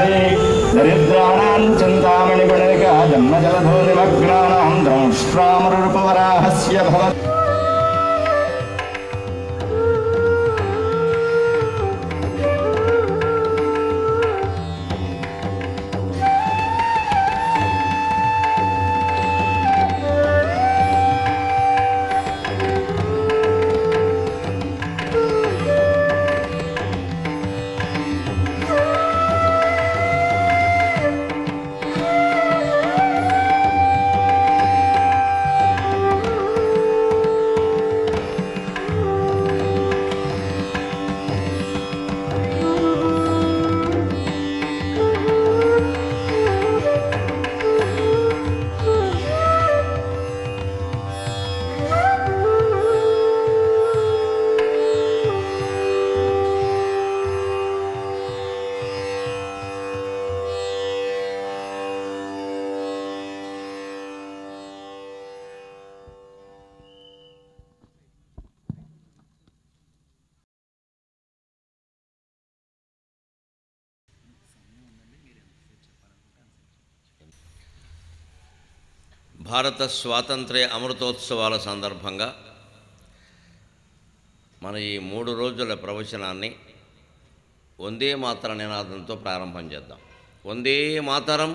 దరిద్రాణాం చింతామణిగణికా జన్మజలధోనిమగ్నానాం దంష్ట్రామరుపవరాహస్య భవత్. భారత స్వాతంత్ర్య అమృతోత్సవాల సందర్భంగా మన ఈ 3 రోజుల ప్రవచనాన్ని వందే మాతర నినాదంతో ప్రారంభం చేద్దాం. వందే మాతరం,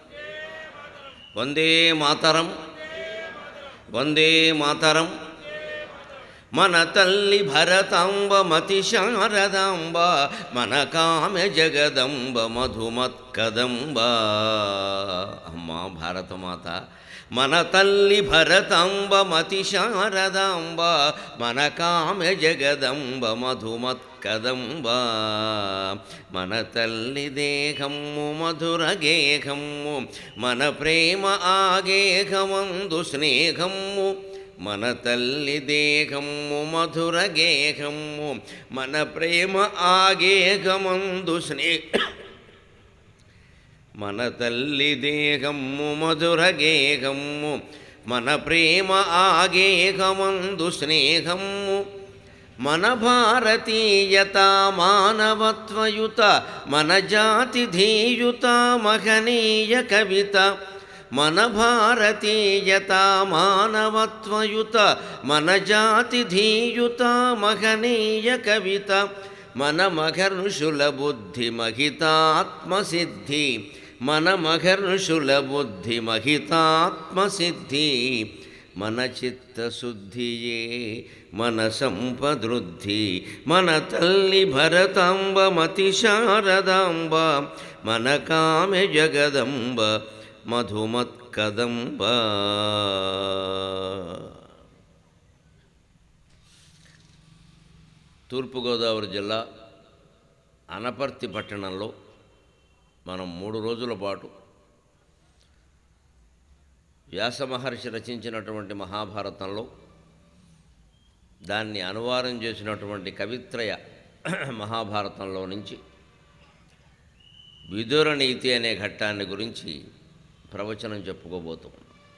వందే మాతరం, వందే మాతరం. మన తల్లి భరతాంబ మతి శారదాంబ, మన కామె జగదంబ మధుమత్కదంబ. అమ్మా భారతమాత, మన తల్లి భరతాంబ మతి శారదాంబ, మన కామె జగదంబ మధుమత్కదంబ. మన తల్లి దేహము మధుర గేహము, మన ప్రేమ ఆగేహమందు స్నేహము. మన తల్లి దేహము మధుర గేహము, మన ప్రేమ ఆగేహమందు మన తల్లి దేహము మధుర గేహము, మన ప్రేమ ఆగేహమందు స్నేహము. మన భారతీయత మానవత్వయుత, మన జాతి ధీయుత మహనీయ కవిత. మన భారతీయత మానవత్వయుత, మన జాతి ధీయుత మహనీయ కవిత. మన మహర్షుల బుద్ధి మహితాత్మసిద్ధి, మన మహర్షుల బుద్ధి మహితాత్మసిద్ధి. మన చిత్తశుద్ధియే మన సంపదృద్ధి, మన తల్లి భరతాంబ మతి శారదాంబ, మన కామె జగదంబ మధుమత్కదంబ. తూర్పుగోదావరి జిల్లా అనపర్తి పట్టణంలో మనం 3 రోజుల పాటు వ్యాస మహర్షి రచించినటువంటి మహాభారతంలో దాన్ని అనువాదం చేసినటువంటి కవిత్రయ మహాభారతంలో నుంచి విదుర నీతి అనే ఘట్టాన్ని గురించి ప్రవచనం చెప్పుకోబోతున్నాం.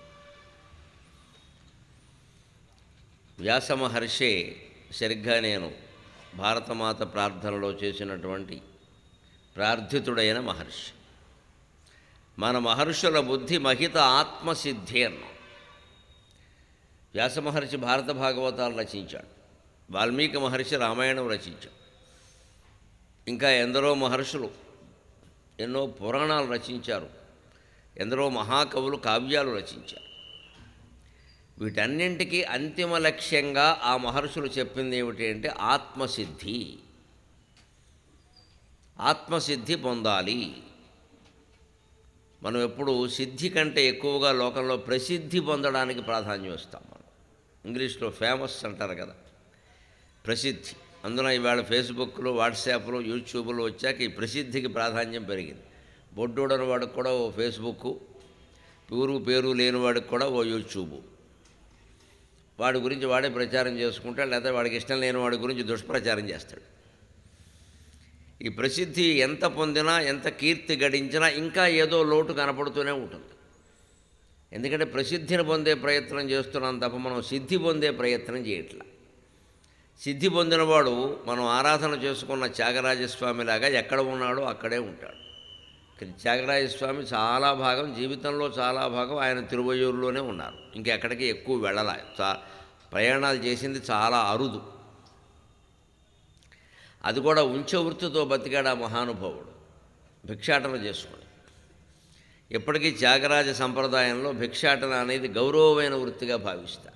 వ్యాస మహర్షే సరిగ్గా నేను భారతమాత ప్రార్థనలో చేసినటువంటి ప్రార్థితుడైన మహర్షి. మన మహర్షుల బుద్ధి మహిత ఆత్మసిద్ధి అన్నాం. వ్యాస మహర్షి భారత భాగవతాలు రచించాడు, వాల్మీకి మహర్షి రామాయణం రచించాడు, ఇంకా ఎందరో మహర్షులు ఎన్నో పురాణాలు రచించారు, ఎందరో మహాకవులు కావ్యాలు రచించారు. వీటన్నింటికీ అంతిమ లక్ష్యంగా ఆ మహర్షులు చెప్పింది ఏమిటి అంటే ఆత్మసిద్ధి. ఆత్మసిద్ధి పొందాలి. మనం ఎప్పుడు సిద్ధి కంటే ఎక్కువగా లోకంలో ప్రసిద్ధి పొందడానికి ప్రాధాన్యం ఇస్తాం. మనం ఇంగ్లీష్లో ఫేమస్ అంటారు కదా, ప్రసిద్ధి. అందులో ఇవాళ ఫేస్బుక్లో, వాట్సాప్లో, యూట్యూబ్లో వచ్చాక ఈ ప్రసిద్ధికి ప్రాధాన్యం పెరిగింది. బొడ్డోడని వాడికి కూడా ఓ ఫేస్బుక్, పేరు లేని వాడికి కూడా ఓ యూట్యూబ్. వాడి గురించి వాడే ప్రచారం చేసుకుంటాడు, లేదా వాడికి ఇష్టం లేని వాడి గురించి దుష్ప్రచారం చేస్తాడు. ఈ ప్రసిద్ధి ఎంత పొందినా, ఎంత కీర్తి గడించినా ఇంకా ఏదో లోటు కనపడుతూనే ఉంటుంది. ఎందుకంటే ప్రసిద్ధిని పొందే ప్రయత్నం చేస్తున్నాం తప్ప మనం సిద్ధి పొందే ప్రయత్నం చేయట్లా. సిద్ధి పొందినవాడు మనం ఆరాధన చేసుకున్న త్యాగరాజస్వామిలాగా ఎక్కడ ఉన్నాడో అక్కడే ఉంటాడు. త్యాగరాజస్వామి చాలా భాగం జీవితంలో చాలా భాగం ఆయన తిరువయ్యూరులోనే ఉన్నారు. ఇంకెక్కడికి ఎక్కువ వెళ్ళాలి. ప్రయాణాలు చేసింది చాలా అరుదు. అది కూడా ఉంచె వృత్తితో బతికాడు ఆ మహానుభావుడు, భిక్షాటన చేసుకుని. ఎప్పటికీ త్యాగరాజ సంప్రదాయంలో భిక్షాటన అనేది గౌరవమైన వృత్తిగా భావిస్తారు.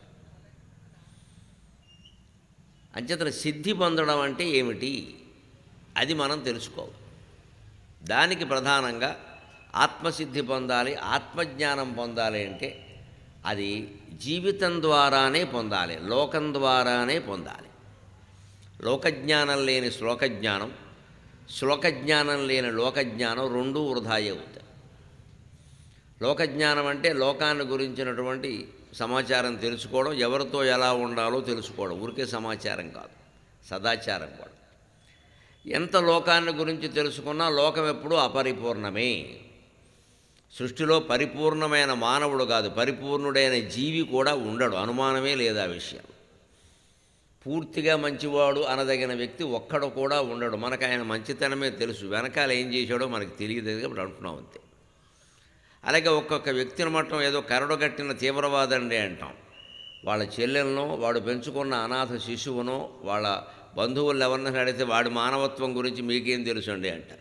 అంచేతన సిద్ధి పొందడం అంటే ఏమిటి అది మనం తెలుసుకోవాలి. దానికి ప్రధానంగా ఆత్మసిద్ధి పొందాలి, ఆత్మజ్ఞానం పొందాలి అంటే అది జీవితం ద్వారానే పొందాలి, లోకం ద్వారానే పొందాలి. లోకజ్ఞానం లేని శ్లోకజ్ఞానం, శ్లోకజ్ఞానం లేని లోకజ్ఞానం రెండూ వృధాయే అవుతాయి. లోకజ్ఞానం అంటే లోకాన్ని గురించినటువంటి సమాచారం తెలుసుకోవడం, ఎవరితో ఎలా ఉండాలో తెలుసుకోవడం, ఊరికే సమాచారం కాదు, సదాచారం కూడా. ఎంత లోకాన్ని గురించి తెలుసుకున్నా లోకం ఎప్పుడూ అపరిపూర్ణమే. సృష్టిలో పరిపూర్ణమైన మానవుడు కాదు, పరిపూర్ణుడైన జీవి కూడా ఉండడు, అనుమానమే లేదు ఆ విషయం. పూర్తిగా మంచివాడు అనదగిన వ్యక్తి ఒక్కడు కూడా ఉండడు. మనకు ఆయన మంచితనమే తెలుసు, వెనకాల ఏం చేశాడో మనకు తెలియదు కాబట్టి అంటున్నాం అంతే. అలాగే ఒక్కొక్క వ్యక్తిని మట్టం ఏదో కరడుగట్టిన తీవ్రవాదండి అంటాం. వాళ్ళ చెల్లెలను, వాడు పెంచుకున్న అనాథ శిశువునో, వాళ్ళ బంధువులు ఎవరిని అడిగితే వాడి మానవత్వం గురించి మీకేం తెలుసండి అంటారు.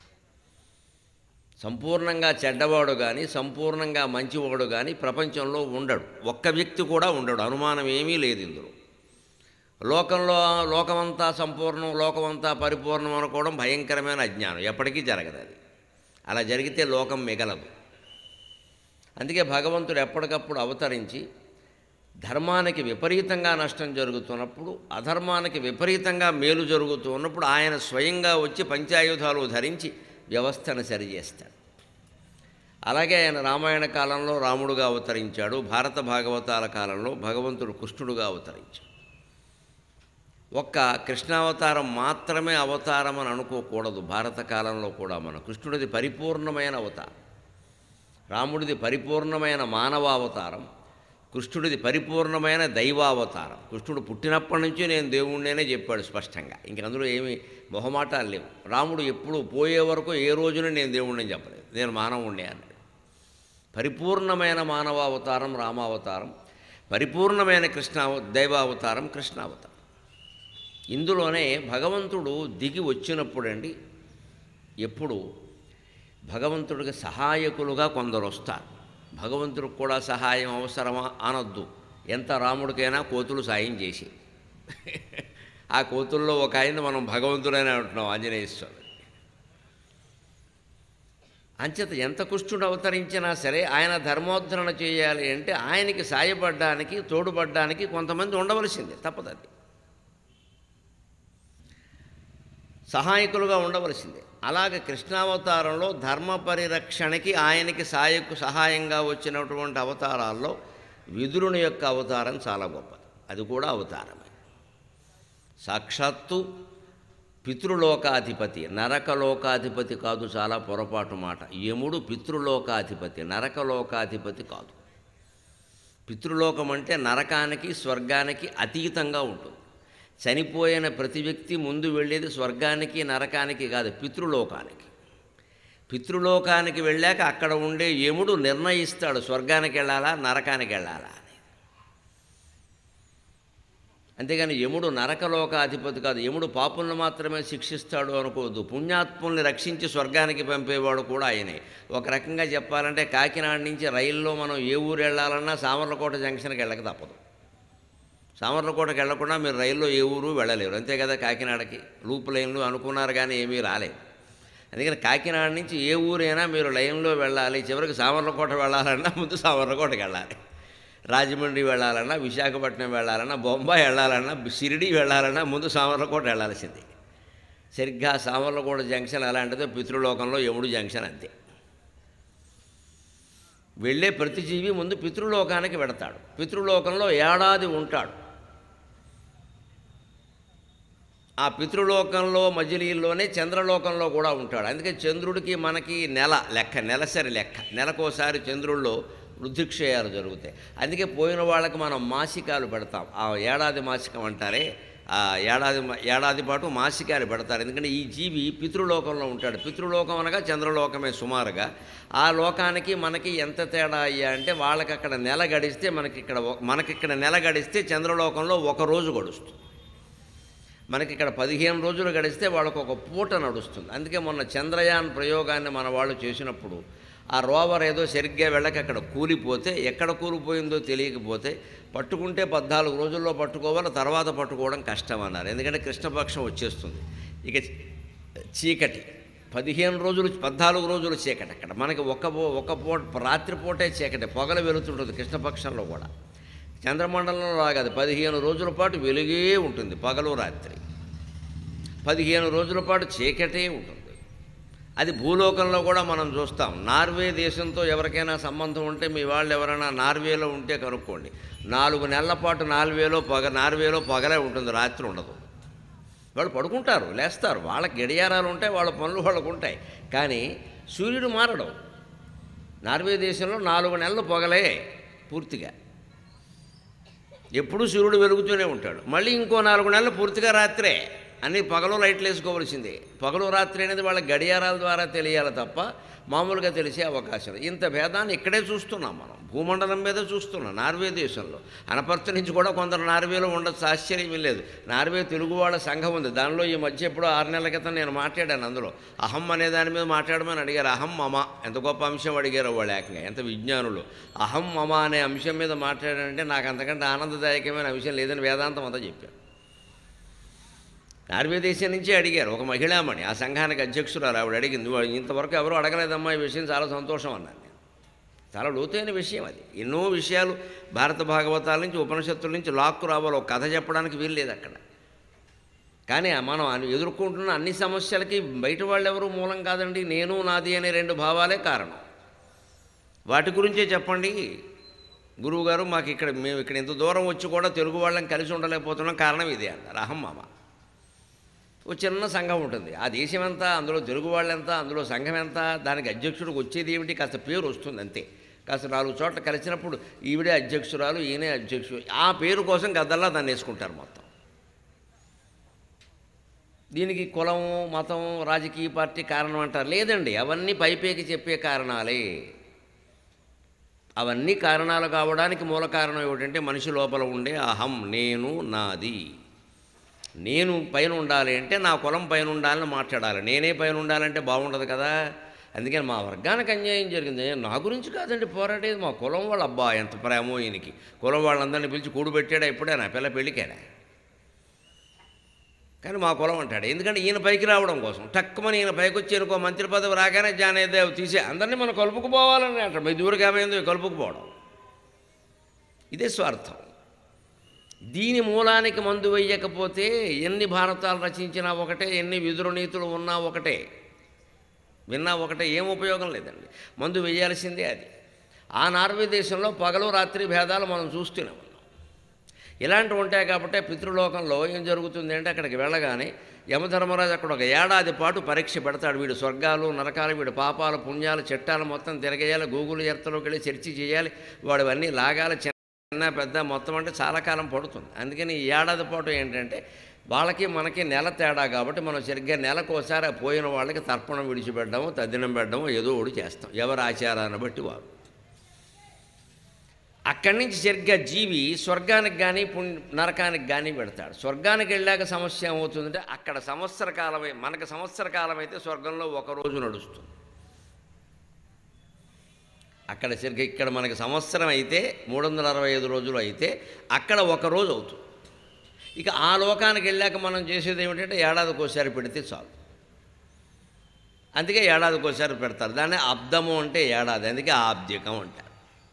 సంపూర్ణంగా చెడ్డవాడు కానీ సంపూర్ణంగా మంచివాడు కానీ ప్రపంచంలో ఉండడు, ఒక్క వ్యక్తి కూడా ఉండడు, అనుమానం ఏమీ లేదు ఇందులో. లోకంలో లోకమంతా సంపూర్ణం, లోకమంతా పరిపూర్ణం అనుకోవడం భయంకరమైన అజ్ఞానం, ఎప్పటికీ జరగదు అది. అలా జరిగితే లోకం మిగలదు. అందుకే భగవంతుడు ఎప్పటికప్పుడు అవతరించి ధర్మానికి విపరీతంగా నష్టం జరుగుతున్నప్పుడు, అధర్మానికి విపరీతంగా మేలు జరుగుతూ ఉన్నప్పుడు ఆయన స్వయంగా వచ్చి పంచాయుధాలు ధరించి వ్యవస్థను సరిచేస్తాడు. అలాగే ఆయన రామాయణ కాలంలో రాముడుగా అవతరించాడు, భారత భాగవతాల కాలంలో భగవంతుడు కృష్ణుడుగా అవతరించాడు. ఒక్క కృష్ణావతారం మాత్రమే అవతారం అని అనుకోకూడదు. భారత కాలంలో కూడా మన కృష్ణుడిది పరిపూర్ణమైన అవతారం, రాముడిది పరిపూర్ణమైన మానవావతారం, కృష్ణుడిది పరిపూర్ణమైన దైవావతారం. కృష్ణుడు పుట్టినప్పటి నుంచి నేను దేవుణ్ణేనే చెప్పాడు స్పష్టంగా, ఇంక అందులో ఏమీ మొహమాటాలు లేవు. రాముడు ఎప్పుడు పోయే వరకు ఏ రోజున నేను దేవుణ్ణి చెప్పలేదు, నేను మానవుణ్ణే అన్నాడు. పరిపూర్ణమైన మానవావతారం రామావతారం, పరిపూర్ణమైన దైవావతారం కృష్ణావతారం. ఇందులోనే భగవంతుడు దిగి వచ్చినప్పుడండి, ఎప్పుడు భగవంతుడికి సహాయకులుగా కొందరు వస్తారు. భగవంతుడికి కూడా సహాయం అవసరమా అనొద్దు, ఎంత రాముడికైనా కోతులు సాయం చేసి. ఆ కోతుల్లో ఒక ఆయన మనం భగవంతుడైనా అంటున్నాం, ఆంజనేయ స్వామి. అంచేత ఎంత కృష్ణుడు అవతరించినా సరే ఆయన ధర్మోద్ధరణ చేయాలి అంటే ఆయనకి సాయపడ్డానికి, తోడుపడ్డానికి కొంతమంది ఉండవలసిందే, తప్పదది. సహాయకులుగా ఉండవలసిందే. అలాగే కృష్ణావతారంలో ధర్మ పరిరక్షణకి ఆయనకి సహాయంగా వచ్చినటువంటి అవతారాల్లో విదురుని యొక్క అవతారం చాలా గొప్పది, అది కూడా అవతారమే. సాక్షాత్తు పితృలోకాధిపతి, నరకలోకాధిపతి కాదు, చాలా పొరపాటు మాట. యముడు పితృలోకాధిపతి, నరకలోకాధిపతి కాదు. పితృలోకం అంటే నరకానికి స్వర్గానికి అతీతంగా ఉంటుంది. చనిపోయిన ప్రతి వ్యక్తి ముందు వెళ్ళేది స్వర్గానికి నరకానికి కాదు, పితృలోకానికి. పితృలోకానికి వెళ్ళాక అక్కడ ఉండే యముడు నిర్ణయిస్తాడు స్వర్గానికి వెళ్ళాలా నరకానికి వెళ్ళాలా అని. అంతేగాని యముడు నరకలోకాధిపతి కాదు. యముడు పాపులను మాత్రమే శిక్షిస్తాడు అనుకోవద్దు, పుణ్యాత్ముల్ని రక్షించి స్వర్గానికి పంపేవాడు కూడా ఆయనే. ఒక రకంగా చెప్పాలంటే కాకినాడ నుంచి రైల్లో మనం ఏ ఊరు వెళ్ళాలన్నా సామర్లకోట జంక్షన్కి వెళ్ళక తప్పదు. సామర్లకోటకి వెళ్లకుండా మీరు రైల్లో ఏ ఊరు వెళ్ళలేరు, అంతే కదా. కాకినాడకి లూప్ లైన్లు అనుకున్నారు కానీ ఏమీ రాలేదు. అందుకని కాకినాడ నుంచి ఏ ఊరైనా మీరు లైన్లో వెళ్ళాలి. చివరికి సామర్లకోట వెళ్ళాలన్నా ముందు సామర్లకోటకి వెళ్ళాలి, రాజమండ్రి వెళ్ళాలన్నా, విశాఖపట్నం వెళ్ళాలన్నా, బొంబాయి వెళ్ళాలన్నా, షిరిడి వెళ్ళాలన్నా ముందు సామర్లకోట వెళ్ళాల్సింది. సరిగ్గా సామర్లకోట జంక్షన్ అలాంటిదో పితృలోకంలో యముడు జంక్షన్ అంతే. వెళ్ళే ప్రతి జీవి ముందు పితృలోకానికి వెడతాడు, పితృలోకంలో ఏడాది ఉంటాడు. ఆ పితృలోకంలో మజిలీల్లోనే చంద్రలోకంలో కూడా ఉంటాడు. అందుకే చంద్రుడికి మనకి నెల లెక్క, నెలసరి లెక్క, నెలకోసారి చంద్రుల్లో వృద్ధిక్షయాలు జరుగుతాయి. అందుకే పోయిన వాళ్ళకి మనం మాసికాలు పెడతాం, ఆ ఏడాది మాసికం అంటారే ఏడాది పాటు మాసికాలు పెడతారు. ఎందుకంటే ఈ జీవి పితృలోకంలో ఉంటాడు. పితృలోకం అనగా చంద్రలోకమే సుమారుగా. ఆ లోకానికి మనకి ఎంత తేడా అయ్యా అంటే వాళ్ళకి అక్కడ నెల గడిస్తే మనకిక్కడ నెల గడిస్తే చంద్రలోకంలో ఒక రోజు గడుస్తుంది. మనకిక్కడ 15 రోజులు గడిస్తే వాళ్ళకు ఒక పూట నడుస్తుంది. అందుకే మొన్న చంద్రయాన్ ప్రయోగాన్ని మన వాళ్ళు చేసినప్పుడు ఆ రోవర్ ఏదో సరిగ్గా వెళ్ళక అక్కడ కూలిపోతే, ఎక్కడ కూలిపోయిందో తెలియకపోతే పట్టుకుంటే 14 రోజుల్లో పట్టుకోవాలి, తర్వాత పట్టుకోవడం కష్టం అన్నారు. ఎందుకంటే కృష్ణపక్షం వచ్చేస్తుంది. ఇక చీకటి 14 రోజులు చీకటి. అక్కడ మనకి ఒక పూట రాత్రిపూటే చీకటి, పొగలు వెలుతుంటుంది కృష్ణపక్షంలో కూడా. చంద్రమండలంలో రాగాది 15 రోజుల పాటు వెలుగే ఉంటుంది, పగలు రాత్రి. 15 రోజుల పాటు చీకటే ఉంటుంది. అది భూలోకంలో కూడా మనం చూస్తాం. నార్వే దేశంతో ఎవరికైనా సంబంధం ఉంటే మీ వాళ్ళు ఎవరైనా నార్వేలో ఉంటే కనుక్కోండి. 4 నెలల పాటు నార్వేలో పగలే ఉంటుంది, రాత్రి ఉండదు. వాళ్ళు పడుకుంటారు, లేస్తారు, వాళ్ళకి గడియారాలు ఉంటాయి, వాళ్ళ పనులు వాళ్ళకు ఉంటాయి. కానీ సూర్యుడు మారడం. నార్వే దేశంలో 4 నెలలు పొగలే పూర్తిగా, ఎప్పుడూ సూర్యుడు వెలుగుతూనే ఉంటాడు. మళ్ళీ ఇంకో 4 నెలలు పూర్తిగా రాత్రే. అన్నీ పగలు లైట్లు వేసుకోవలసిందే. పగలు రాత్రి అనేది వాళ్ళ గడియారాల ద్వారా తెలియాలి తప్ప మామూలుగా తెలిసే అవకాశం. ఇంత భేదాన్ని ఇక్కడే చూస్తున్నాం మనం, భూమండలం మీద చూస్తున్నాం. నార్వే దేశంలో అనపర్తి నుంచి కూడా కొందరు నార్వేలో ఉండొచ్చు, ఆశ్చర్యం లేదు. నార్వే తెలుగు వాళ్ళ సంఘం ఉంది. దానిలో ఈ మధ్య ఎప్పుడో 6 నెలల క్రితం నేను మాట్లాడాను. అందులో అహం అనే దాని మీద మాట్లాడమని అడిగారు. అహం మమ, ఎంత గొప్ప అంశం అడిగారు వాళ్ళు, ఏకంగా ఎంత విజ్ఞానులు. అహం మమ అనే అంశం మీద మాట్లాడానంటే నాకు అంతకంటే ఆనందదాయకమైన అంశం లేదని వేదాంతం అంతా చెప్పారు. నార్వే దేశం నుంచే అడిగారు. ఒక మహిళామణి, ఆ సంఘానికి అధ్యక్షురాలు, ఆవిడ అడిగింది. ఇంతవరకు ఎవరు అడగలేదమ్మా ఈ విషయం, చాలా సంతోషం అన్నాను నేను. చాలా లోతైన విషయం అది. ఎన్నో విషయాలు భారత భాగవతాల నుంచి, ఉపనిషత్తుల నుంచి లాక్కు రావాలి. ఒక కథ చెప్పడానికి వీలు లేదు అక్కడ. కానీ మనం ఎదుర్కొంటున్న అన్ని సమస్యలకి బయట వాళ్ళు ఎవరు మూలం కాదండి. నేను నాది అనే 2 భావాలే కారణం. వాటి గురించే చెప్పండి గురువుగారు. మేము ఇక్కడ ఇంత దూరం వచ్చి కూడా తెలుగు వాళ్ళని కలిసి ఉండలేకపోతున్నాం, కారణం ఇదే అన్నారు. అహం మామ. ఓ చిన్న సంఘం ఉంటుంది, ఆ దేశం ఎంత, అందులో తెలుగు వాళ్ళు ఎంత, అందులో సంఘం ఎంత, దానికి అధ్యక్షుడికి వచ్చేది ఏమిటి, కాస్త పేరు వస్తుంది అంతే. కాస్త 4 చోట్ల కలిసినప్పుడు ఈవిడే అధ్యక్షురాలు, ఈయనే అధ్యక్షుడు, ఆ పేరు కోసం గద్దల్లా దాన్ని వేసుకుంటారు మొత్తం. దీనికి కులం, మతం, రాజకీయ పార్టీ కారణం అంటారు. లేదండి, అవన్నీ పైపైకి చెప్పే కారణాలే. అవన్నీ కారణాలు కావడానికి మూల కారణం ఏమిటంటే మనిషి లోపల ఉండే అహం, నేను, నాది. నేను పైన ఉండాలి అంటే నా కులం పైన ఉండాలని మాట్లాడాలి. నేనే పైన ఉండాలంటే బాగుండదు కదా. అందుకని మా వర్గానికి అన్యాయం జరిగింది, నా గురించి కాదండి పోరాడేది, మా కులం వాళ్ళు. అబ్బా ఎంత ప్రేమో ఈయనకి, కులం వాళ్ళందరినీ పిలిచి కూడుబెట్టాడా ఇప్పుడే, నా పిల్ల పెళ్ళికేనా. కానీ మా కులం అంటాడు. ఎందుకంటే ఈయన పైకి రావడం కోసం. టక్కుమని ఈయన పైకి వచ్చి ఇంకో మంత్రి పదవి రాగానే జానేదేవ్ తీసే అందరినీ మనం కలుపుకుపోవాలని అంటారు. మీ దూరకు ఏమైందో కలుపుకుపోవడం, ఇదే స్వార్థం. దీని మూలానికి మందు వెయ్యకపోతే ఎన్ని భారతాలు రచించినా ఒకటే, ఎన్ని విదురు నీతులు ఉన్నా ఒకటే, విన్నా ఒకటే, ఏం ఉపయోగం లేదండి. మందు వెయ్యాల్సిందే అది. ఆ నార్వే దేశంలో పగలు రాత్రి భేదాలు మనం చూస్తూనే ఉన్నాం. ఇలాంటివి ఉంటాయి కాబట్టి పితృలోకంలో ఏం జరుగుతుంది అంటే అక్కడికి వెళ్ళగానే యమధర్మరాజు అక్కడ ఒక ఏడాది పాటు పరీక్ష పెడతాడు. వీడు స్వర్గాలు నరకాలు, వీడు పాపాలు పుణ్యాలు చట్టాలు మొత్తం తిరగేయాలి, గూగుల్ ఎర్త్లోకి వెళ్ళి చర్చ చేయాలి, వాడు అన్నీ లాగాలి, చిన్న పెద్ద మొత్తం అంటే చాలా కాలం పడుతుంది. అందుకని ఈ ఏడాది పాటు ఏంటంటే వాళ్ళకి మనకి నెల తేడా కాబట్టి మనం సరిగ్గా నెలకోసారి పోయిన వాళ్ళకి తర్పణం విడిచిపెట్టడము, తద్దినం పెట్టడము ఏదో ఒకటి చేస్తాం, ఎవరి ఆచారాన్ని బట్టి వారు. అక్కడి నుంచి సరిగ్గా జీవి స్వర్గానికి కానీ నరకానికి కానీ పెడతాడు. స్వర్గానికి వెళ్ళాక సమస్య ఏమవుతుందంటే అక్కడ సంవత్సర కాలమే, మనకు సంవత్సర కాలం అయితే స్వర్గంలో ఒక రోజు నడుస్తుంది. అక్కడ సరిగ్గా ఇక్కడ మనకి సంవత్సరం అయితే 365 రోజులు అయితే అక్కడ ఒక రోజు అవుతుంది. ఇక ఆ లోకానికి వెళ్ళాక మనం చేసేది ఏమిటంటే ఏడాదికోసారి పెడితే చాలు. అందుకే ఏడాదికోసారి పెడతారు. దాన్ని అబ్దము అంటే ఏడాది, అందుకే ఆబ్దికం అంటారు.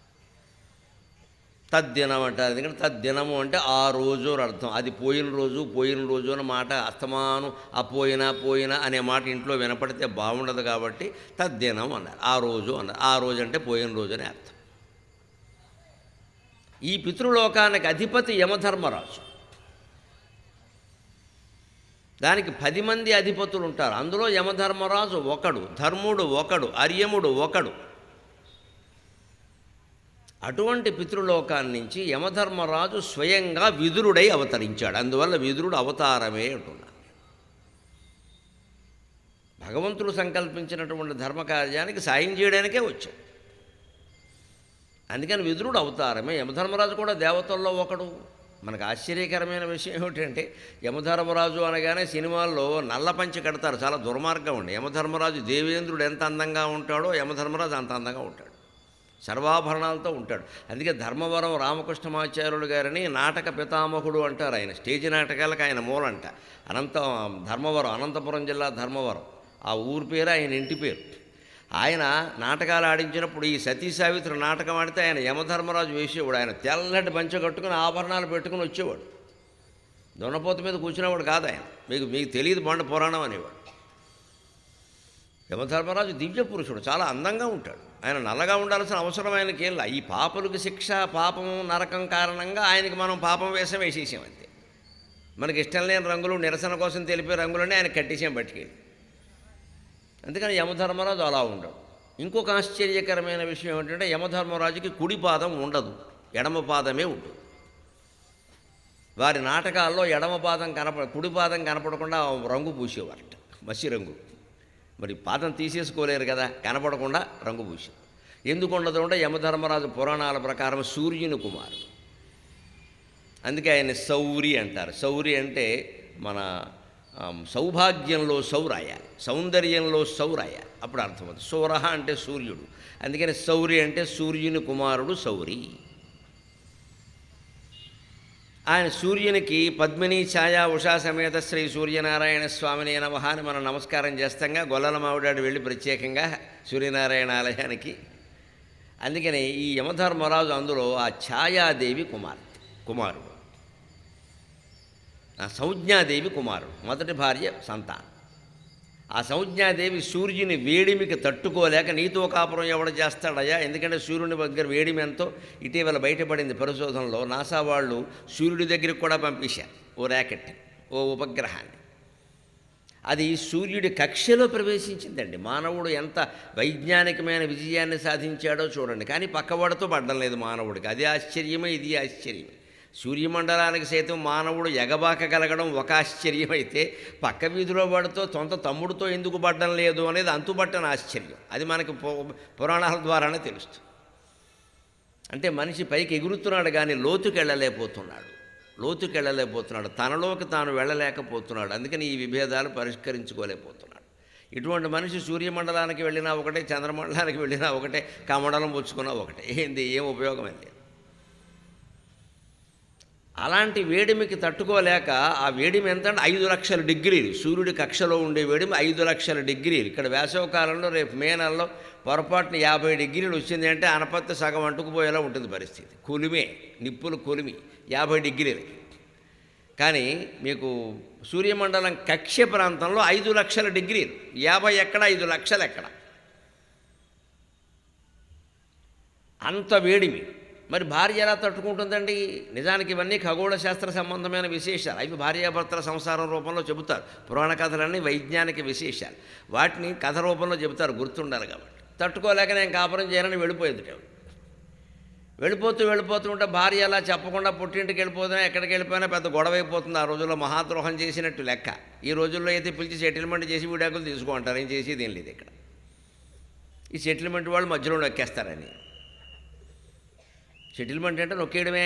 తద్దినం అంటారు, ఎందుకంటే తద్దినము అంటే ఆ రోజు అర్థం. అది పోయిన రోజు అన్న మాట అస్తమాను ఆ పోయినా అనే మాట ఇంట్లో వినపడితే బాగుండదు కాబట్టి తద్దినం అన్నారు, ఆ రోజు అన్నారు. ఆ రోజు అంటే పోయిన రోజు అని అర్థం. ఈ పితృలోకానికి అధిపతి యమధర్మరాజు. దానికి 10 మంది అధిపతులు ఉంటారు. అందులో యమధర్మరాజు ఒకడు, ధర్ముడు ఒకడు, అర్యముడు ఒకడు. అటువంటి పితృలోకాన్ని నుంచి యమధర్మరాజు స్వయంగా విదురుడై అవతరించాడు. అందువల్ల విదురుడు అవతారమే అంటున్నాడు. భగవంతుడు సంకల్పించినటువంటి ధర్మకార్యానికి సాయం చేయడానికే వచ్చాడు. అందుకని విదురుడు అవతారమే. యమధర్మరాజు కూడా దేవతల్లో ఒకడు. మనకు ఆశ్చర్యకరమైన విషయం ఏమిటంటే యమధర్మరాజు అనగానే సినిమాల్లో నల్ల పంచి కడతారు, చాలా దుర్మార్గం ఉండి. యమధర్మరాజు దేవేంద్రుడు ఎంత అందంగా ఉంటాడో యమధర్మరాజు అంత అందంగా ఉంటాడు, సర్వాభరణాలతో ఉంటాడు. అందుకే ధర్మవరం రామకృష్ణమాచార్యులు గారిని నాటక పితామహుడు అంటారు. ఆయన స్టేజ్ నాటకాలకు ఆయన మూలంట. ధర్మవరం, అనంతపురం జిల్లా ధర్మవరం ఆ ఊరి పేరు, ఆయన ఇంటి పేరు. ఆయన నాటకాలు ఆడించినప్పుడు ఈ సతీ సావిత్రి నాటకం ఆడితే ఆయన యమధర్మరాజు వేసేవాడు. ఆయన తెల్లటి పంచె కట్టుకుని ఆభరణాలు పెట్టుకుని వచ్చేవాడు. దొన్నపోత మీద కూర్చునేవాడు కాదు ఆయన. మీకు తెలియదు బండ పురాణం అనేవాడు. యమధర్మరాజు దివ్య పురుషుడు, చాలా అందంగా ఉంటాడు. ఆయన నల్లగా ఉండాల్సిన అవసరం ఆయనకి ఏం. ఈ పాపలకు శిక్ష, పాపము, నరకం కారణంగా ఆయనకి మనం పాపం వేసేసాం అంతే. మనకి ఇష్టం లేని రంగులు, నిరసన కోసం తెలిపే రంగులన్నీ ఆయన కట్టేసాం బట్టికెళ్ళి. అందుకని యమధర్మరాజు అలా ఉండడు. ఇంకొక ఆశ్చర్యకరమైన విషయం ఏంటంటే యమధర్మరాజుకి కుడి పాదం ఉండదు, ఎడమ పాదమే ఉంటుంది. వారి నాటకాల్లో ఎడమ పాదం కుడి పాదం కనపడకుండా రంగు పూసేవారట, మసి రంగు. మరి పాదం తీసేసుకోలేరు కదా, కనపడకుండా రంగు పూసారు. ఎందుకు ఉండదు అంటే యమధర్మరాజు పురాణాల ప్రకారం సూర్యుని కుమారుడు. అందుకే ఆయన సౌరి అంటారు. సౌరి అంటే మన సౌభాగ్యంలో సౌరాయాలి, సౌందర్యంలో సౌరాయాలి, అప్పుడు అర్థమవుతుంది. సౌరహ అంటే సూర్యుడు, అందుకని సౌరి అంటే సూర్యుని కుమారుడు సౌరి. ఆయన సూర్యునికి పద్మిని ఛాయా ఉషా సమేత శ్రీ సూర్యనారాయణ స్వామిని నమః అని మనం నమస్కారం చేస్తాంగా. గొల్లల మావిడాడు వెళ్ళి ప్రత్యేకంగా సూర్యనారాయణ ఆలయానికి. అందుకని ఈ యమధర్మరాజు అందులో ఆ ఛాయాదేవి కుమారుడు, ఆ సంజ్ఞాదేవి కుమారుడు, మొదటి భార్య సంతానం. ఆ సంజ్ఞాదేవి సూర్యుని వేడిమికి తట్టుకోలేక నీతో కాపురం ఎవడు చేస్తాడయ్యా, ఎందుకంటే సూర్యుని దగ్గర వేడిమి ఎంతో ఇటీవల బయటపడింది పరిశోధనలో. నాసా వాళ్ళు సూర్యుడి దగ్గరికి కూడా పంపించారు ఓ ర్యాకెట్, ఓ ఉపగ్రహాన్ని. అది సూర్యుడి కక్షలో ప్రవేశించిందండి. మానవుడు ఎంత వైజ్ఞానికమైన విజయాన్ని సాధించాడో చూడండి. కానీ పక్కవాడితో పడ్డం లేదు మానవుడికి. అది ఆశ్చర్యమే, ఇది ఆశ్చర్యమే. సూర్యమండలానికి సైతం మానవుడు ఎగబాకగలగడం ఒక ఆశ్చర్యం అయితే, పక్క వీధిలో వాడితో సొంత తమ్ముడితో ఎందుకు పడ్డం లేదు అనేది అంతుపట్టని ఆశ్చర్యం. అది మనకి పురాణాల ద్వారానే తెలుస్తుంది. అంటే మనిషి పైకి ఎగురుతున్నాడు కానీ లోతుకి వెళ్ళలేకపోతున్నాడు, తనలోకి తాను వెళ్ళలేకపోతున్నాడు. అందుకని ఈ విభేదాలు పరిష్కరించుకోలేకపోతున్నాడు. ఇటువంటి మనిషి సూర్యమండలానికి వెళ్ళినా ఒకటే, చంద్రమండలానికి వెళ్ళినా ఒకటే, కమండలం పుచ్చుకున్నా ఒకటే, ఏం ఉపయోగం లేదు. అలాంటి వేడిమికి తట్టుకోలేక, ఆ వేడిమి ఎంత అంటే 5 లక్షల డిగ్రీలు, సూర్యుడి కక్షలో ఉండే వేడిమి 5 లక్షల డిగ్రీలు. ఇక్కడ వేసవకాలంలో రేపు మే నెలలో పొరపాటున 50 డిగ్రీలు వచ్చింది అంటే అనపత్తి సగం అంటుకుపోయేలా ఉంటుంది పరిస్థితి. కులిమే, నిప్పులు కొలిమి 50 డిగ్రీలకి. కానీ మీకు సూర్యమండలం కక్ష ప్రాంతంలో 5 లక్షల డిగ్రీలు, 50 ఎక్కడ, 5 లక్షలు ఎక్కడ, అంత వేడిమి. మరి భార్య ఎలా తట్టుకుంటుందండి? నిజానికి ఇవన్నీ ఖగోళ శాస్త్ర సంబంధమైన విశేషాలు. అవి భార్యాభర్తల సంసారం రూపంలో చెబుతారు. పురాణ కథలన్నీ వైజ్ఞానిక విశేషాలు, వాటిని కథ రూపంలో చెబుతారు, గుర్తుండాలి కాబట్టి. తట్టుకోలేక నేను కాపురం చేయాలని వెళ్ళిపోయేది. వెళ్ళిపోతూ ఉంటే భార్య అలా చెప్పకుండా పుట్టింటికి వెళ్ళిపోతున్నా, ఎక్కడికి వెళ్ళిపోయినా పెద్ద గొడవ అయిపోతుంది. ఆ రోజుల్లో మహాద్రోహం చేసినట్టు లెక్క. ఈ రోజుల్లో అయితే పిలిచి సెటిల్మెంట్ చేసి విడాకులు తీసుకుంటారు. ఏం చేసేది ఏం లేదు ఇక్కడ. ఈ సెటిల్మెంట్ వాళ్ళు మధ్యలో నొక్కేస్తారని. సెటిల్మెంట్ అంటే నొక్కేయడమే.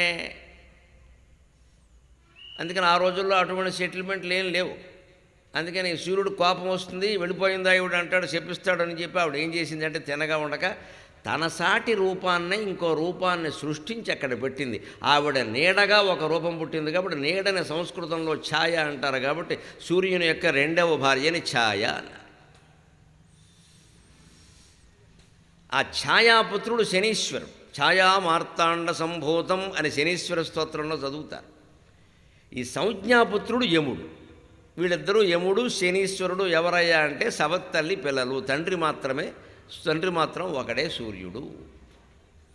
అందుకని ఆ రోజుల్లో అటువంటి సెటిల్మెంట్లు ఏం లేవు. అందుకని సూర్యుడు కోపం వస్తుంది, వెళ్ళిపోయిందా ఆవిడ అంటాడు, చెప్పిస్తాడని చెప్పి ఆవిడ ఏం చేసిందంటే తినగా ఉండక తన సాటి రూపాన్ని, ఇంకో రూపాన్ని సృష్టించి అక్కడ పెట్టింది. ఆవిడ నీడగా ఒక రూపం పుట్టింది కాబట్టి నీడని సంస్కృతంలో ఛాయ అంటారు. కాబట్టి సూర్యుని యొక్క రెండవ భార్యని ఛాయ అన్నారు. ఆ ఛాయాపుత్రుడు శనీశ్వరుడు. ఛాయా మార్తాండ సంభూతం అని శనీశ్వర స్తోత్రంలో చదువుతారు. ఈ సంజ్ఞాపుత్రుడు యముడు. వీళ్ళిద్దరూ యముడు శనీశ్వరుడు ఎవరయ్యా అంటే సవత్తల్లి పిల్లలు. తండ్రి మాత్రం ఒకడే సూర్యుడు.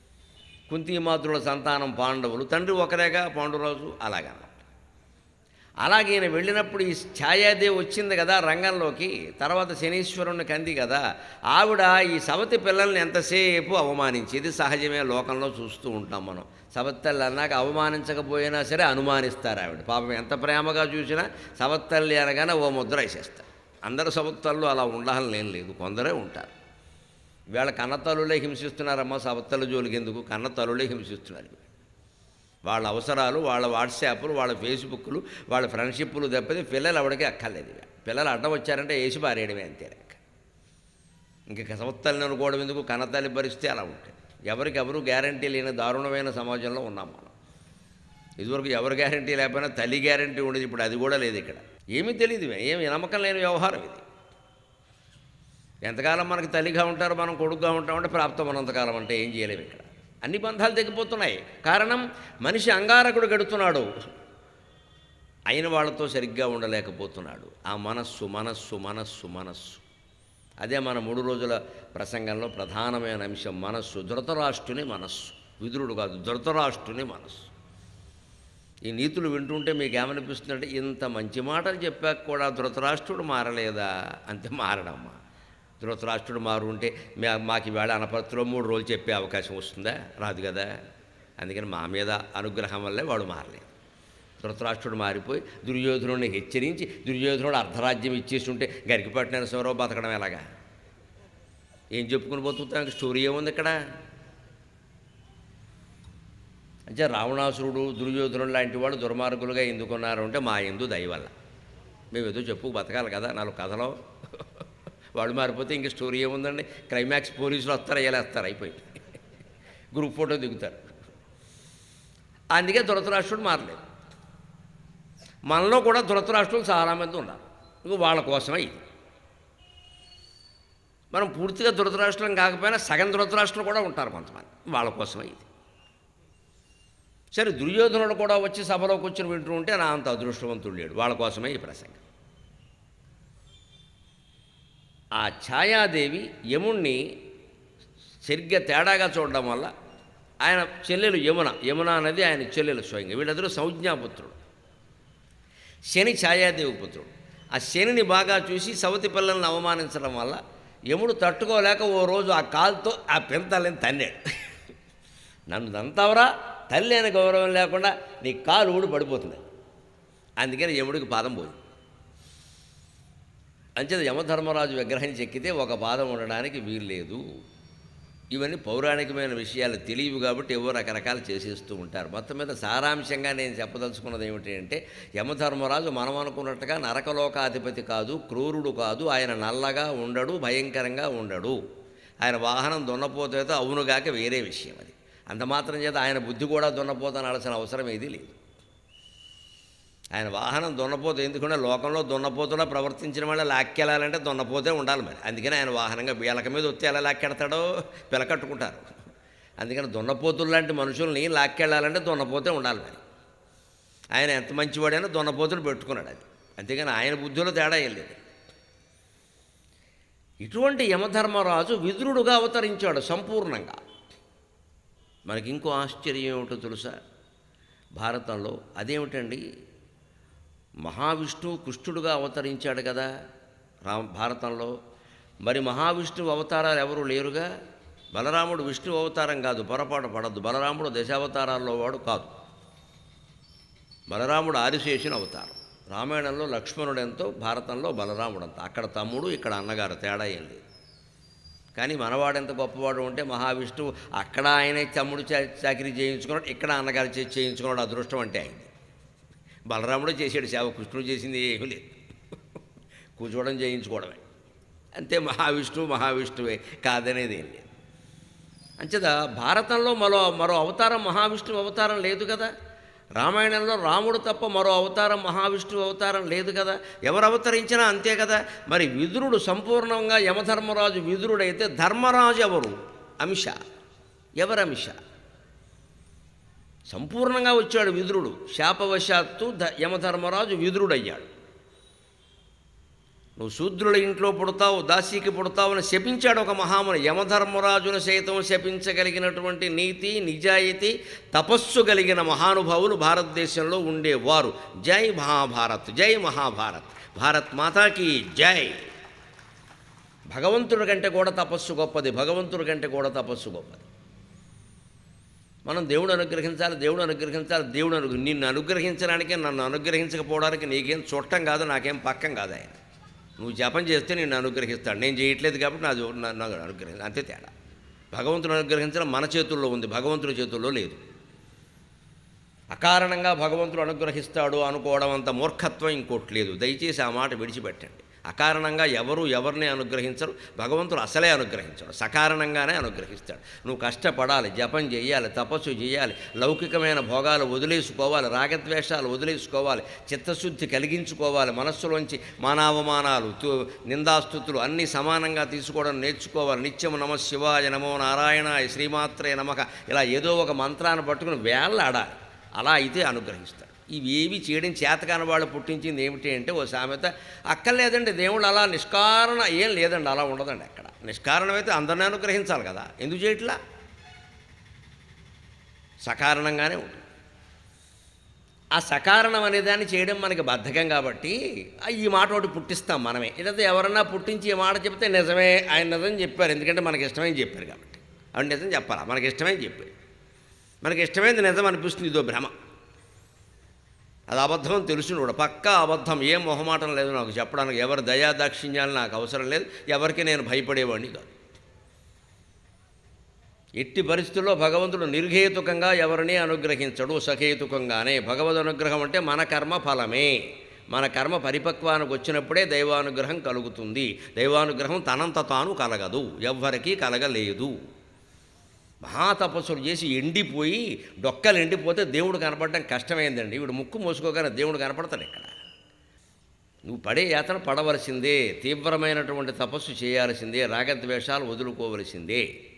కుంతీమాతృల సంతానం పాండవులు, తండ్రి ఒకరేగా పాండురాజు. అలాగన్నమాట. అలాగే ఈయన వెళ్ళినప్పుడు ఈ ఛాయాదేవి వచ్చింది కదా రంగంలోకి, తర్వాత శనీశ్వరుని కంది కదా, ఆవిడ ఈ సవతి పిల్లల్ని ఎంతసేపు అవమానించేది సహజమే, లోకంలో చూస్తూ ఉంటాం మనం. సవత్తల్లి అన్నాక అవమానించకపోయినా సరే అనుమానిస్తారు ఆవిడ. పాపం ఎంత ప్రేమగా చూసినా సవత్తల్లి అనగానే ఓ ముద్ర వేసేస్తారు. అందరు సవత్తళ్ళు అలా ఉండాలని ఏం లేదు, కొందరే ఉంటారు. వీళ్ళ కన్నతల్లులే హింసిస్తున్నారమ్మా, సవత్తల జోలికి ఎందుకు, కన్నతల్లులే హింసిస్తున్నారు. వాళ్ళ అవసరాలు, వాళ్ళ వాట్సాప్లు, వాళ్ళ ఫేస్బుక్లు, వాళ్ళ ఫ్రెండ్షిప్లు తప్పితే పిల్లలు ఎవడికి అక్కర్లేదు. పిల్లలు అడ్డం వచ్చారంటే వేసి పారేయడమే అంతే. ఇంక సవత్తల్ని అనుకోవడం ఎందుకు, కన్నతల్లి పరిస్థితి అలా ఉంటుంది. ఎవరికెవరు గ్యారంటీ లేని దారుణమైన సమాజంలో ఉన్నాం మనం. ఇదివరకు ఎవరు గ్యారంటీ లేకపోయినా తల్లి గ్యారంటీ ఉండేది, ఇప్పుడు అది కూడా లేదు. ఇక్కడ ఏమీ తెలియదు, ఏమి నమ్మకం లేని వ్యవహారం ఇది. ఎంతకాలం మనకి తల్లిగా ఉంటారో మనం కొడుకుగా ఉంటామంటే ప్రాప్తం ఉన్నంతకాలం అంటే ఏం చేయలేము. ఇక్కడ అన్ని బంధాలు తెగిపోతున్నాయి. కారణం మనిషి అంగారకుడు గడుతున్నాడు, అయిన వాళ్ళతో సరిగ్గా ఉండలేకపోతున్నాడు. ఆ మనస్సు మనస్సు మనస్సు మనస్సు అదే మన 3 రోజుల ప్రసంగంలో ప్రధానమైన అంశం. మనస్సు, ధృతరాష్ట్రుని మనస్సు, విదురుడు కాదు, ధృతరాష్ట్రుని మనస్సు. ఈ నీతులు వింటుంటే మీకు ఏమనిపిస్తుందంటే, ఇంత మంచి మాటలు చెప్పాక కూడా ధృతరాష్ట్రుడు మారలేదా? అంతే, మారడమ్మా. ధృతరాష్ట్రుడు మారు ఉంటే మాకు ఈవేళ అనపత్రిలో 3 రోజులు చెప్పే అవకాశం వస్తుందా? రాదు కదా. అందుకని మా మీద అనుగ్రహం వల్లే వాడు మారలేదు. ధృతరాష్ట్రుడు మారిపోయి దుర్యోధనుడిని హెచ్చరించి దుర్యోధనుడు అర్ధరాజ్యం ఇచ్చేసి ఉంటే గరికిపట్టిన నరసింహరావు బతకడం ఎలాగా? ఏం చెప్పుకుని బతుకుతానికి స్టోరీ ఏముంది ఇక్కడ? అంటే రావణాసురుడు, దుర్యోధనుడు లాంటి వాళ్ళు దుర్మార్గులుగా ఎందుకున్నారు అంటే మా యందు దయ వల్ల. మేము ఏదో చెప్పు బతకాలి కదా 4 కథలో. వాళ్ళు మారిపోతే ఇంక స్టోరీ ఏముందండి? క్లైమాక్స్ పోలీసులు వస్తారు, వేస్తారు, అయిపోయింది. గ్రూప్ ఫోటో దిగుతారు. అందుకే ధృతరాష్ట్రుడు మారలేదు. మనలో కూడా ధృతరాష్ట్రులు చాలామంది ఉన్నారు. ఇంక వాళ్ళ కోసమే ఇది. మనం పూర్తిగా ధృతరాష్ట్రం కాకపోయినా సగం ధృతరాష్ట్రులు కూడా ఉంటారు కొంతమంది, వాళ్ళ కోసమే ఇది. సరే, దుర్యోధనుడు కూడా వచ్చి సభలోకి వచ్చి వింటూ ఉంటే నా అంత అదృష్టవంతుడు లేడు, వాళ్ళ కోసమే ఈ ప్రసంగం. ఆ ఛాయాదేవి యముణ్ణి సరిగ్గా తేడాగా చూడడం వల్ల ఆయన చెల్లెలు యమున అనేది ఆయన చెల్లెలు స్వయంగా. వీళ్ళందరూ సంజ్ఞాపుత్రుడు. శని ఛాయాదేవి పుత్రుడు. ఆ శనిని బాగా చూసి సవతి పిల్లల్ని అవమానించడం వల్ల యముడు తట్టుకోలేక ఓ రోజు ఆ కాలుతో ఆ పెంతల్ని తన్నాడు. నన్ను దంతావరా, తల్లి అనే గౌరవం లేకుండా నీ కాలు ఊడి పడిపోతుంది. అందుకని యముడికి పాదం పోయింది. అంచేత యమధర్మరాజు విగ్రహం చెక్కితే ఒక పాదం ఉండడానికి వీలు లేదు. ఇవన్నీ పౌరాణికమైన విషయాలు తెలియవు కాబట్టి ఎవరు రకరకాలు చేసేస్తూ ఉంటారు. మొత్తం మీద సారాంశంగా నేను చెప్పదలుచుకున్నది ఏమిటి అంటే, యమధర్మరాజు మనం అనుకున్నట్టుగా నరకలోకాధిపతి కాదు, క్రూరుడు కాదు. ఆయన నల్లగా ఉండడు, భయంకరంగా ఉండడు. ఆయన వాహనం దున్నపోతేతో అవునుగాక వేరే విషయం అది. అంత మాత్రం చేత ఆయన బుద్ధి కూడా దున్నపోతనాల్సిన అవసరం ఏదీ లేదు. ఆయన వాహనం దున్నపోతే ఎందుకంటే లోకంలో దున్నపోతులా ప్రవర్తించిన వాళ్ళ లాక్కెళ్ళాలంటే దున్నపోతే ఉండాలి మరి. అందుకని ఆయన వాహనంగా బీలక మీద వచ్చి ఎలా లాక్కెడతాడో పిలకట్టుకుంటారు. అందుకని దున్నపోతులు లాంటి మనుషుల్ని లాక్కెళ్ళాలంటే దున్నపోతే ఉండాలి మరి. ఆయన ఎంత మంచివాడైనా దున్నపోతులు పెట్టుకున్నాడు అది. అంతేగాని ఆయన బుద్ధిలో తేడా ఏం లేదు. ఇటువంటి యమధర్మరాజు విదురుడుగా అవతరించాడు సంపూర్ణంగా. మనకి ఇంకో ఆశ్చర్యం ఏమిటో తెలుసా భారతంలో? అదేమిటండి, మహావిష్ణువు కృష్ణుడుగా అవతరించాడు కదా భారతంలో. మరి మహావిష్ణువు అవతారాలు ఎవరు లేరుగా. బలరాముడు విష్ణు అవతారం కాదు, పొరపాటు పడద్దు. బలరాముడు దశావతారాల్లో వాడు కాదు. బలరాముడు ఆదిశేషుని అవతారం. రామాయణంలో లక్ష్మణుడు ఎంతో, భారతంలో బలరాముడు అంత. అక్కడ తమ్ముడు, ఇక్కడ అన్నగారు, తేడా ఏం లేదు. కానీ మనవాడెంత గొప్పవాడు అంటే మహావిష్ణువు అక్కడ ఆయనే తమ్ముడు చాకరీ చేయించుకున్నాడు, ఇక్కడ అన్నగారు చేయించుకున్నాడు. అదృష్టం అంటే అయింది. బలరాముడు చేసాడు సేవ, కృష్ణుడు చేసింది ఏమీ లేదు, కూర్చోవడం చేయించుకోవడమే అంతే. మహావిష్ణువే కాదనేది ఏం లేదు. అంచేత భారతంలో మరో అవతారం మహావిష్ణువు అవతారం లేదు కదా. రామాయణంలో రాముడు తప్ప మరో అవతారం మహావిష్ణువు అవతారం లేదు కదా. ఎవరు అవతరించినా అంతే కదా. మరి విదురుడు సంపూర్ణంగా యమధర్మరాజు విదురుడైతే ధర్మరాజు ఎవరు? అంశ. ఎవరు అంశ? సంపూర్ణంగా వచ్చాడు విదురుడు. శాపవశాత్తు యమధర్మరాజు విదురుడయ్యాడు. నువ్వు శూద్రుల ఇంట్లో పుడతావు, దాసీకి పుడతావు అని శపించాడు ఒక మహాముని. యమధర్మరాజును సైతం శపించగలిగినటువంటి నీతి, నిజాయితీ, తపస్సు కలిగిన మహానుభావులు భారతదేశంలో ఉండేవారు. జై మహాభారత్, జై మహాభారత్, భారత్ మాతాకి జై. భగవంతుడి కంటే కూడా తపస్సు గొప్పది, భగవంతుడి కంటే కూడా తపస్సు గొప్పది. మనం దేవుడు అనుగ్రహించాలి, దేవుడు అనుగ్రహించాలి, నిన్ను అనుగ్రహించడానికి, నన్ను అనుగ్రహించకపోవడానికి నీకేం చుట్టం కాదు, నాకేం పక్కం కాదు ఆయన. నువ్వు జపం చేస్తే నిన్ను అనుగ్రహిస్తాడు, నేను చేయట్లేదు కాబట్టి నన్ను అనుగ్రహించాలి, అంతే తేడా. భగవంతుని అనుగ్రహించడం మన చేతుల్లో ఉంది, భగవంతుడి చేతుల్లో లేదు. అకారణంగా భగవంతుడు అనుగ్రహిస్తాడు అనుకోవడం అంత మూర్ఖత్వం ఇంకోటి లేదు. దయచేసి ఆ మాట విడిచిపెట్టండి. అకారణంగా ఎవరిని అనుగ్రహించరు, భగవంతుడు అసలే అనుగ్రహించడు, సకారణంగానే అనుగ్రహిస్తాడు. నువ్వు కష్టపడాలి, జపం చేయాలి, తపస్సు చేయాలి, లౌకికమైన భోగాలు వదిలేసుకోవాలి, రాగద్వేషాలు వదిలేసుకోవాలి, చిత్తశుద్ధి కలిగించుకోవాలి, మనస్సులోంచి మానావమానాలు, నిందాస్తుతులు అన్నీ సమానంగా తీసుకోవడం నేర్చుకోవాలి. నిత్యం నమ శివాయ, నమో నారాయణాయ, శ్రీమాత్రే నమః, ఇలా ఏదో ఒక మంత్రాన్ని పట్టుకుని వేళ్ళాడాలి. అలా అయితే అనుగ్రహిస్తాడు. ఇవేవి చేయడం చేతకాని వాళ్ళు పుట్టించింది ఏమిటి అంటే ఓ సామెత, అక్కర్లేదండి దేవుడు అలా నిష్కారణ ఏం లేదండి, అలా ఉండదండి. అక్కడ నిష్కారణమైతే అందరినీ అనుగ్రహించాలి కదా, ఎందుకు చేయట్లా? సకారణంగానే ఉంటుంది. ఆ సకారణం అనేదాన్ని చేయడం మనకి బద్ధకం కాబట్టి ఈ మాట ఒకటి పుట్టిస్తాం మనమే. ఇదంతా ఎవరన్నా పుట్టించి ఈ మాట చెప్తే నిజమే, ఆయన నిజం చెప్పారు, ఎందుకంటే మనకి ఇష్టమైన చెప్పారు కాబట్టి. అవి నిజం చెప్పాలా, మనకి ఇష్టమైన చెప్పారు, మనకి ఇష్టమైనది నిజం అనిపిస్తుంది, ఇదో భ్రమ. అది అబద్ధం తెలుసు కూడా, పక్కా అబద్ధం, ఏం మొహమాటం లేదు నాకు చెప్పడానికి. ఎవరి దయాదాక్షిణ్యాలు నాకు అవసరం లేదు, ఎవరికి నేను భయపడేవాడిని కాదు. ఎట్టి పరిస్థితుల్లో భగవంతుడు నిర్హేతుకంగా ఎవరిని అనుగ్రహించడు, సహేతుకంగానే. భగవద్ అనుగ్రహం అంటే మన కర్మ ఫలమే. మన కర్మ పరిపక్వానికి వచ్చినప్పుడే దైవానుగ్రహం కలుగుతుంది. దైవానుగ్రహం తనంత తాను కలగదు, ఎవ్వరికీ కలగలేదు. మహాతపస్సులు చేసి ఎండిపోయి డొక్కలు ఎండిపోతే దేవుడు కనపడడం కష్టమైందండి. ఇప్పుడు ముక్కు మూసుకోగానే దేవుడు కనపడతాడు ఇక్కడ. నువ్వు పడే యాతన పడవలసిందే, తీవ్రమైనటువంటి తపస్సు చేయాల్సిందే, రాగద్వేషాలు వదులుకోవలసిందే.